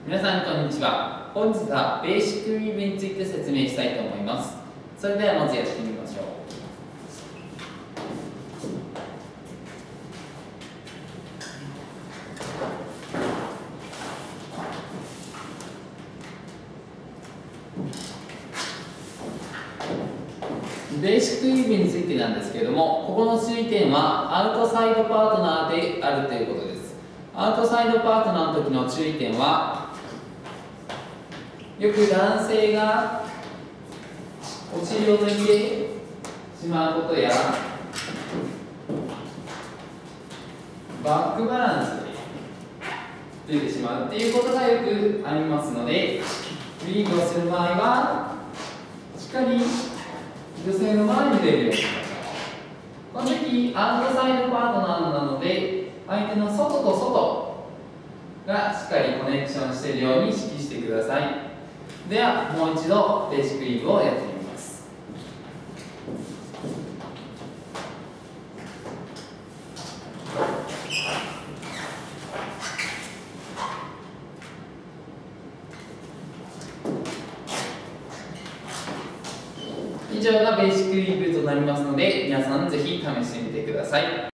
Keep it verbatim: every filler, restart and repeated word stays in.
皆さんこんにちは。本日はベーシックウィーブについて説明したいと思います。それではまずやってみましょう。ベーシックウィーブについてなんですけれども、ここの注意点はアウトサイドパートナーであるということです。アウトサイドパートナーの時の注意点は、よく男性がお尻を抜いてしまうことや、バックバランスで出てしまうっていうことがよくありますので、ウィーブをする場合はしっかり女性の前に出るようにします。この時アウトサイドパートナーなので、相手の外と外がしっかりコネクションしているように意識してください。ではもう一度ベーシックウィーブをやってみます。以上がベーシックウィーブとなりますので、皆さんぜひ試してみてください。